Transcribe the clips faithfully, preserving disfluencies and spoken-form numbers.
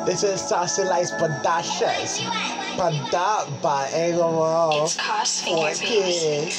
This is Saucy Productions. Product by Angelo for kids.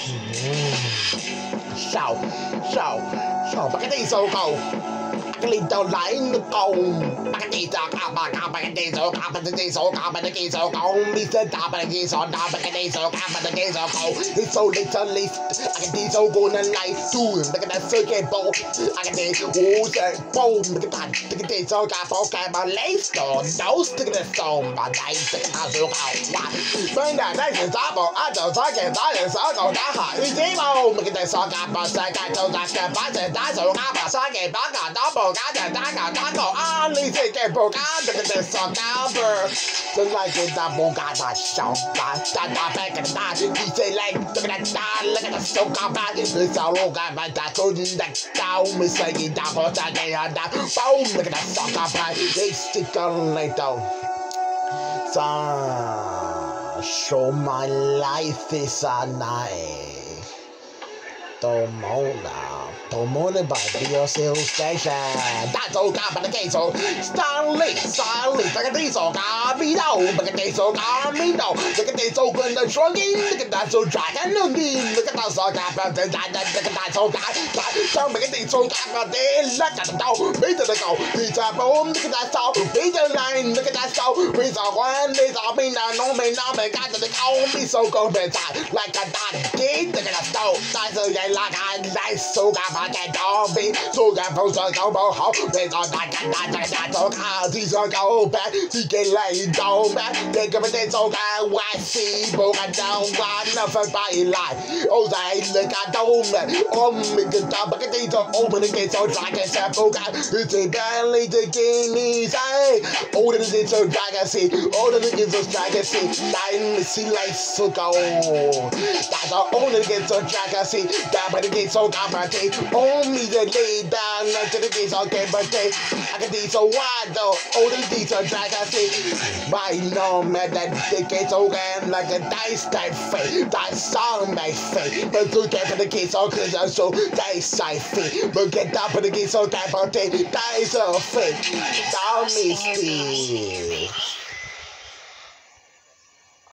Sao, sao, sao, bắt cái đi sâu cầu. Cái liên tàu lại nó cầu. Bắt cái đi sâu cầu, bắt cái đi sâu cầu, bắt cái đi sâu cầu, bắt cái đi sâu cầu. Đi sâu cầu, bắt cái đi sâu cầu, bắt cái đi sâu cầu, bắt cái đi sâu cầu. It's so literally, I can đi sâu cầu nên lại tu, bắt cái đó sơ cái bộ. I can đi u sẽ bông, bắt cái thành, bắt cái đi sâu cầu, bắt cái mà lấy sổ, đấu bắt cái sổ mà đại, bắt cái thao sâu cầu. Bên này đây thì sáu bộ, à đầu sáu cái sáu cái sáu cầu đá hải uy tín bộ, bắt cái đi sâu cầu, bắt cái cái sâu cầu, cái bắt cái đá sâu cầu, bắt sáu cái bắt cái đá bộ. Cá đá cá đá cầu an lý thế cái bộ cá đá cái sọ cá bờ真係見到冇價大手打打打俾佢打，你最叻得個打，你個手交班，你手路交班打到你力到，咪使見打我打嘅人打，包你個手交班，你識講嚟到。So my life is a night， 到冇啦。到冇你擺啲小 station， 打造加把你記住 ，Stanley Stanley， 把個地數加邊度，把個地數加邊度，這個地數跟住雙肩，這個大數抓緊兩肩，這個大數加把正大人，這個大數加加，將把個地數加把啲甩緊到，俾到你夠，你就冇這個大數，俾到你這個大數，俾就關，你就邊啊農民農民家就你溝邊數高邊大，來個大肩，這個大數，大數嘢拉緊，來數加把。嘅當邊，做嘅鋪上搞冇好，你就大緊大隻大做卡，自上狗病，自己嚟做咩？你咁樣啲做嘅壞事冇人就玩啦，分擺嚟，我仔你家都咩？我唔明嘅打不嘅地做，我問你嘅做大嘅石鋪間，你這邊你就見你仔，我哋你做大嘅事，我哋你做大嘅事，但你是嚟數夠，但係我哋嘅做大嘅事，但係你嘅做假白嘅。Only the lay down until the days all get birthday. I can be so wide though, all the days are drag I see. By no man that they get so again like a dice type fate. That song my fate. But to get for the kids all cause I'm so dice side fate. But get down for the kids all type of day. Dice of fate. Down me Steve.